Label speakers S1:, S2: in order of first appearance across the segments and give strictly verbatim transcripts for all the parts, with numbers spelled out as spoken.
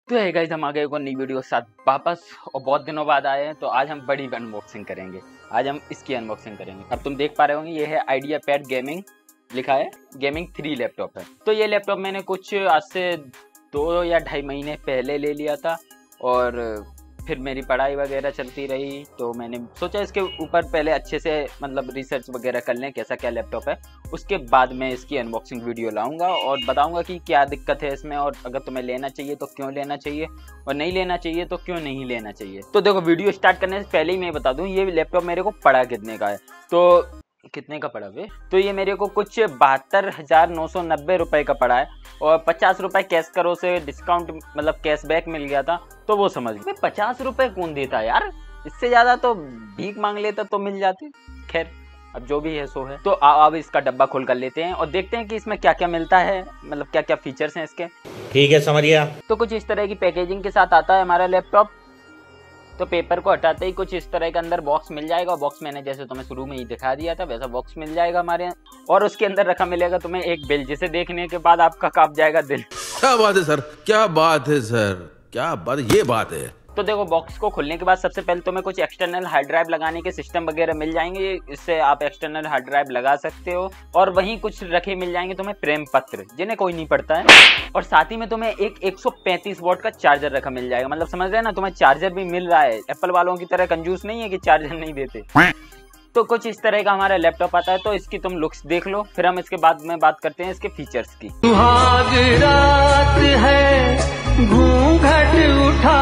S1: तो है गाइस, हम आ गए को नई वीडियो के साथ वापस और बहुत दिनों बाद आए हैं। तो आज हम बड़ी अनबॉक्सिंग करेंगे। आज हम इसकी अनबॉक्सिंग करेंगे। अब तुम देख पा रहे होंगे ये है आइडिया पैड गेमिंग, लिखा है गेमिंग थ्री लैपटॉप है। तो ये लैपटॉप मैंने कुछ आज से दो या ढाई महीने पहले ले लिया था और फिर मेरी पढ़ाई वगैरह चलती रही, तो मैंने सोचा इसके ऊपर पहले अच्छे से मतलब रिसर्च वगैरह कर लें कैसा क्या लैपटॉप है, उसके बाद मैं इसकी अनबॉक्सिंग वीडियो लाऊंगा और बताऊंगा कि क्या दिक्कत है इसमें और अगर तुम्हें लेना चाहिए तो क्यों लेना चाहिए और नहीं लेना चाहिए तो क्यों नहीं लेना चाहिए। तो देखो, वीडियो स्टार्ट करने से पहले ही मैं बता दूं ये लैपटॉप मेरे को पड़ा कितने का है। तो कितने का पड़ा वे? तो ये मेरे को कुछ बहत्तर हजार नौ सौ नब्बे रुपए का पड़ा है और पचास रुपए कैश करो से डिस्काउंट मतलब कैशबैक मिल गया था, तो वो समझ गए। पचास रुपए कौन देता है यार, इससे ज्यादा तो भीख मांग लेता तो मिल जाती। खैर, अब जो भी है सो है। तो आओ अब इसका डब्बा खोल कर लेते हैं और देखते हैं कि इसमें क्या क्या मिलता है, मतलब क्या क्या फीचर्स हैं इसके।
S2: ठीक है, समझिए।
S1: तो कुछ इस तरह की पैकेजिंग के साथ आता है हमारा लैपटॉप। तो पेपर को हटाते ही कुछ इस तरह के अंदर बॉक्स मिल जाएगा। बॉक्स मैंने जैसे तुम्हें शुरू में ही दिखा दिया था वैसा बॉक्स मिल जाएगा हमारे, और उसके अंदर रखा मिलेगा तुम्हें एक बिल, जिसे देखने के बाद आपका कांप जाएगा दिल।
S3: क्या बात है सर, क्या बात है सर, क्या बात, ये बात है।
S1: तो देखो, बॉक्स को खोलने के बाद सबसे पहले तुम्हें कुछ एक्सटर्नल हार्ड ड्राइव लगाने के सिस्टम वगैरह मिल जाएंगे। इससे आप एक्सटर्नल हार्ड ड्राइव लगा सकते हो और वहीं कुछ रखे मिल जाएंगे तुम्हें प्रेम पत्र, जिन्हें कोई नहीं पढ़ता है। और साथ ही में तुम्हें एक एक सौ पैंतीस वोल्ट का चार्जर रखा मिल जाएगा। मतलब समझ रहे हैं ना, तुम्हें चार्जर भी मिल रहा है। एप्पल वालों की तरह कंजूस नहीं है कि चार्जर नहीं देते। तो कुछ इस तरह का हमारा लैपटॉप आता है। तो इसकी तुम लुक्स देख लो, फिर हम इसके बाद में बात करते हैं इसके फीचर्स की।
S4: सुहाग रात है, घूंघट उठा।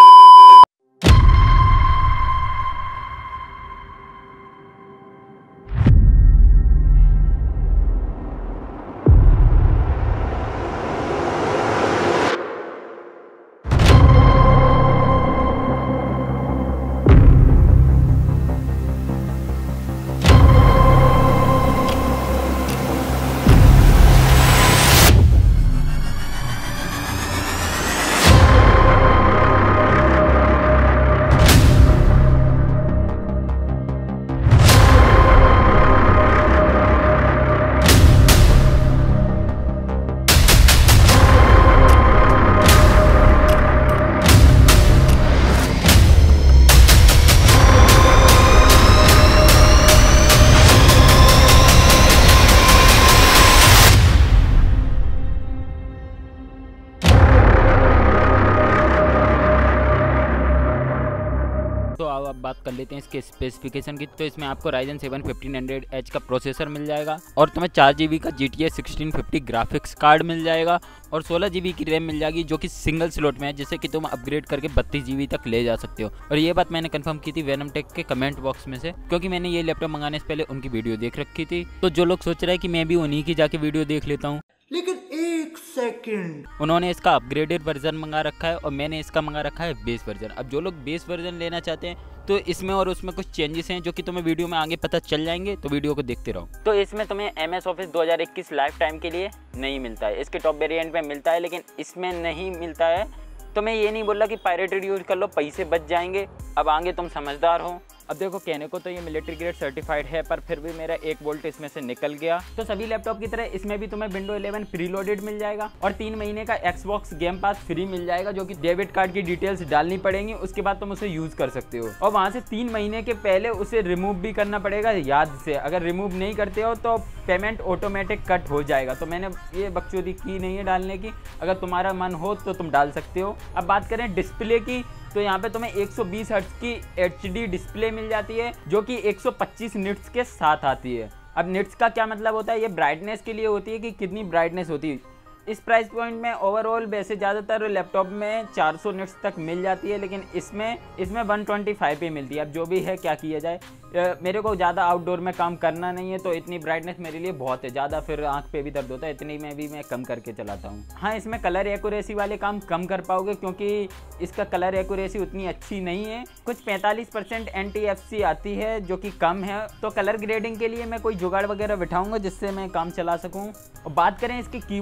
S1: तो अब आप बात कर लेते हैं इसके स्पेसिफिकेशन की। तो इसमें आपको Ryzen seven fifteen hundred H का प्रोसेसर मिल जाएगा और तुम्हें चार जी बी का G T A sixteen fifty graphics card मिल जाएगा और सोलह जी बी की रैम मिल जाएगी, जो कि सिंगल स्लॉट में है, जिससे कि तुम अपग्रेड करके बत्तीस जी बी तक ले जा सकते हो। और ये बात मैंने कंफर्म की थी वेनम टेक के कमेंट बॉक्स में से, क्योंकि मैंने ये लैपटॉप मंगाने से पहले उनकी वीडियो देख रखी थी। तो जो लोग सोच रहे हैं कि मैं भी उन्हीं की जाके वीडियो देख लेता हूँ,
S4: लेकिन एक सेकंड,
S1: उन्होंने इसका अपग्रेडेड वर्जन मंगा रखा है और मैंने इसका मंगा रखा है बेस वर्जन। अब जो लोग बेस वर्जन लेना चाहते हैं तो इसमें और उसमें कुछ चेंजेस हैं जो कि तुम्हें वीडियो में आगे पता चल जाएंगे, तो वीडियो को देखते रहो। तो इसमें तुम्हें एम एस ऑफिस दो हज़ार इक्कीस लाइफ टाइम के लिए नहीं मिलता है। इसके टॉप वेरिएंट में मिलता है लेकिन इसमें नहीं मिलता है। तो मैं ये नहीं बोल रहा कि पायरेटेड यूज कर लो, पैसे बच जाएंगे। अब आगे तुम समझदार हो। अब देखो, कहने को तो ये मिलिट्री ग्रेड सर्टिफाइड है, पर फिर भी मेरा एक वोल्ट इसमें से निकल गया। तो सभी लैपटॉप की तरह इसमें भी तुम्हें विंडो इलेवन प्री लोडेड मिल जाएगा और तीन महीने का एक्सबॉक्स गेम पास फ्री मिल जाएगा, जो कि डेबिट कार्ड की डिटेल्स डालनी पड़ेंगी, उसके बाद तुम उसे यूज कर सकते हो। और वहां से तीन महीने के पहले उसे रिमूव भी करना पड़ेगा याद से। अगर रिमूव नहीं करते हो तो पेमेंट ऑटोमेटिक कट हो जाएगा। तो मैंने ये बकचोदी की नहीं है डालने की, अगर तुम्हारा मन हो तो तुम डाल सकते हो। अब बात करें डिस्प्ले की, तो यहाँ पे तुम्हें एक सौ बीस हर्ट्ज की एच डी डिस्प्ले मिल जाती है, जो कि एक सौ पच्चीस निट्स के साथ आती है। अब निट्स का क्या मतलब होता है? ये ब्राइटनेस के लिए होती है कि कितनी ब्राइटनेस होती है। इस प्राइस पॉइंट में ओवरऑल वैसे ज़्यादातर लैपटॉप में चार सौ निट्स तक मिल जाती है, लेकिन इसमें इसमें एक सौ पच्चीस पे मिलती है। अब जो भी है, क्या किया जाए, मेरे को ज़्यादा आउटडोर में काम करना नहीं है, तो इतनी ब्राइटनेस मेरे लिए बहुत है। ज़्यादा फिर आंख पे भी दर्द होता है, इतनी में भी मैं कम करके चलाता हूँ। हाँ, इसमें कलर एक्यूरेसी वाले काम कम कर पाओगे, क्योंकि इसका कलर एक्यूरेसी उतनी अच्छी नहीं है। कुछ पैंतालीस percent N T F C आती है, जो कि कम है। तो कलर ग्रेडिंग के लिए मैं कोई जुगाड़ वगैरह बिठाऊंगा जिससे मैं काम चला सकूँ। और बात करें इसके कीबोर्ड की, तो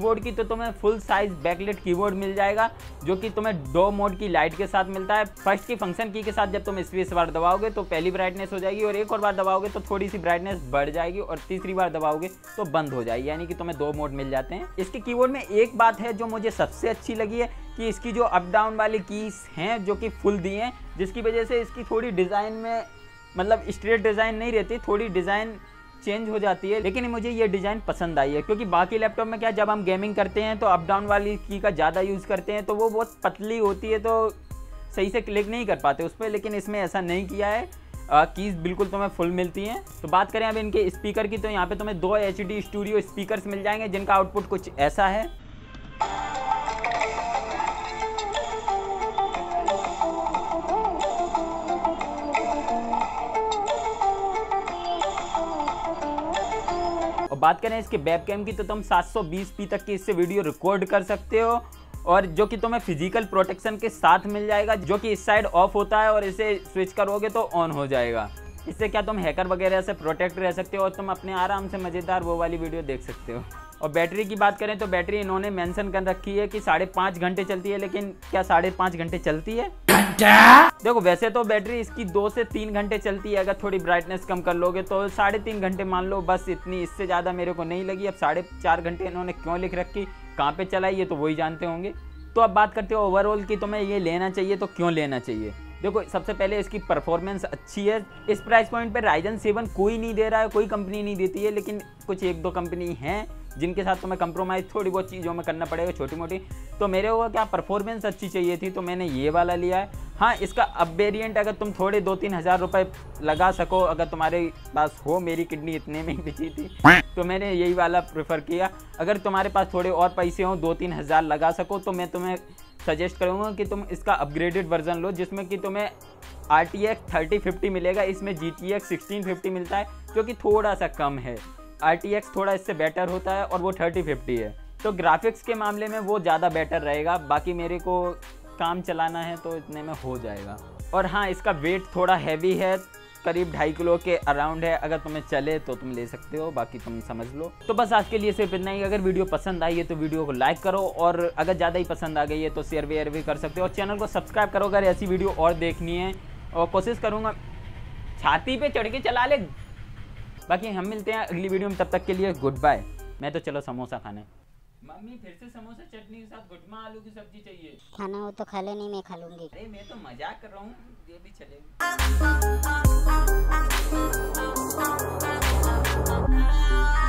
S1: तुम्हें फुल साइज बैकलाइट कीबोर्ड मिल जाएगा जो कि तुम्हें दो मोड की लाइट के साथ मिलता है। फर्स्ट की फंक्शन की के साथ जब तुम स्पेस बार दबाओगे तो पहली ब्राइटनेस हो जाएगी और एक और बार दबाओगे तो थोड़ी सी ब्राइटनेस बढ़ जाएगी और तीसरी बार दबाओगे तो बंद हो जाएगी, यानी कि तुम्हें दो मोड मिल जाते हैं। इसके कीबोर्ड में एक बात है जो मुझे सबसे अच्छी लगी है कि इसकी जो अप डाउन वाली कीज हैं जो कि फुल दी हैं, जिसकी वजह से इसकी थोड़ी डिज़ाइन में मतलब स्ट्रेट डिज़ाइन नहीं रहती, थोड़ी डिज़ाइन चेंज हो जाती है, लेकिन मुझे ये डिज़ाइन पसंद आई है क्योंकि बाकी लैपटॉप में क्या जब हम गेमिंग करते हैं तो अप डाउन वाली की का ज़्यादा यूज़ करते हैं तो वो बहुत पतली होती है तो सही से क्लिक नहीं कर पाते उस पर, लेकिन इसमें ऐसा नहीं किया है, कीज़ बिल्कुल तुम्हें फुल मिलती हैं। तो बात करें अब इनके स्पीकर की तो यहाँ पे तुम्हें दो एच डी स्टूडियो स्पीकर्स मिल जाएंगे जिनका आउटपुट कुछ ऐसा है। और बात करें इसके वेबकैम की तो तुम सेवन ट्वेंटी पी तक की इससे वीडियो रिकॉर्ड कर सकते हो और जो कि तुम्हें फिजिकल प्रोटेक्शन के साथ मिल जाएगा, जो कि इस साइड ऑफ होता है और इसे स्विच करोगे तो ऑन हो जाएगा। इससे क्या तुम हैकर वगैरह से प्रोटेक्ट रह सकते हो और तुम अपने आराम से मज़ेदार वो वाली वीडियो देख सकते हो। और बैटरी की बात करें तो बैटरी इन्होंने मेंशन कर रखी है कि साढ़े पाँच घंटे चलती है, लेकिन क्या साढ़े पाँच घंटे चलती है? देखो वैसे तो बैटरी इसकी दो से तीन घंटे चलती है, अगर थोड़ी ब्राइटनेस कम कर लोगे तो साढ़े तीन घंटे मान लो, बस इतनी, इससे ज़्यादा मेरे को नहीं लगी। अब साढ़े चार घंटे इन्होंने क्यों लिख रखी, कहाँ पे चलाई है तो वही जानते होंगे। तो अब बात करते हो ओवरऑल की तुम्हें ये लेना चाहिए तो क्यों लेना चाहिए। देखो सबसे पहले इसकी परफॉर्मेंस अच्छी है, इस प्राइस पॉइंट पे राइजन सेवन कोई नहीं दे रहा है, कोई कंपनी नहीं देती है, लेकिन कुछ एक दो कंपनी हैं जिनके साथ तुम्हें कंप्रोमाइज़ थोड़ी बहुत चीज़ों में करना पड़ेगा छोटी मोटी। तो मेरे को क्या परफॉर्मेंस अच्छी चाहिए थी तो मैंने ये वाला लिया है। हाँ इसका अब वेरिएंट अगर तुम थोड़े दो तीन हज़ार रुपये लगा सको, अगर तुम्हारे पास हो, मेरी किडनी इतने में ही बिची थी तो मैंने यही वाला प्रेफर किया। अगर तुम्हारे पास थोड़े और पैसे हों, दो तीन हज़ार लगा सको तो मैं तुम्हें सजेस्ट करूँगा कि तुम इसका अपग्रेडेड वर्जन लो जिसमें कि तुम्हें R T X thirty fifty मिलेगा, इसमें G T X sixteen fifty मिलता है जो कि थोड़ा सा कम है। आर टी एक्स थोड़ा इससे बेटर होता है और वो थर्टी फिफ्टी है, तो ग्राफिक्स के मामले में वो ज़्यादा बेटर रहेगा। बाकी मेरे को काम चलाना है तो इतने में हो जाएगा। और हाँ इसका वेट थोड़ा हैवी है, करीब ढाई किलो के अराउंड है, अगर तुम्हें चले तो तुम ले सकते हो, बाकी तुम समझ लो। तो बस आज के लिए सिर्फ इतना ही। अगर वीडियो पसंद आई है तो वीडियो को लाइक करो और अगर ज़्यादा ही पसंद आ गई है तो शेयर वेयर भी कर सकते हो और चैनल को सब्सक्राइब करो अगर ऐसी वीडियो और देखनी है। और कोशिश करूँगा छाती पे चढ़ के चला ले। बाकी हम मिलते हैं अगली वीडियो में, तब तक के लिए गुड बाय। मैं तो चलो समोसा खाने। मम्मी फिर से समोसा चटनी के साथ गुटमा आलू की सब्जी चाहिए।
S2: खाना हो तो खा ले, नहीं मैं खा लूंगी।
S1: अरे मैं तो मजाक कर रहा हूँ, ये भी चलेगा।